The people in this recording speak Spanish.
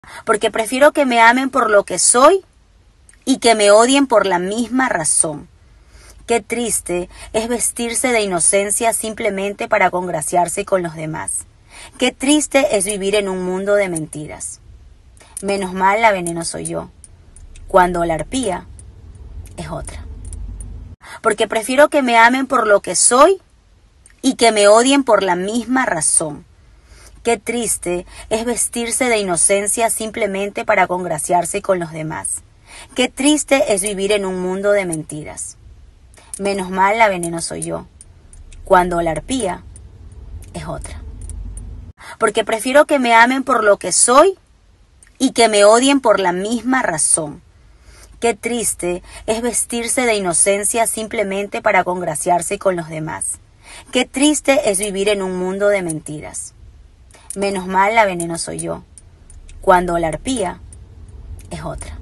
porque prefiero que me amen por lo que soy y que me odien por la misma razón. Qué triste es vestirse de inocencia simplemente para congraciarse con los demás. Qué triste es vivir en un mundo de mentiras. Menos mal la veneno soy yo, cuando la arpía es otra. Porque prefiero que me amen por lo que soy y que me odien por la misma razón. Qué triste es vestirse de inocencia simplemente para congraciarse con los demás. Qué triste es vivir en un mundo de mentiras. Menos mal la veneno soy yo, cuando la arpía es otra. Porque prefiero que me amen por lo que soy y que me odien por la misma razón. Qué triste es vestirse de inocencia simplemente para congraciarse con los demás. Qué triste es vivir en un mundo de mentiras. Menos mal la veneno soy yo, cuando la arpía es otra.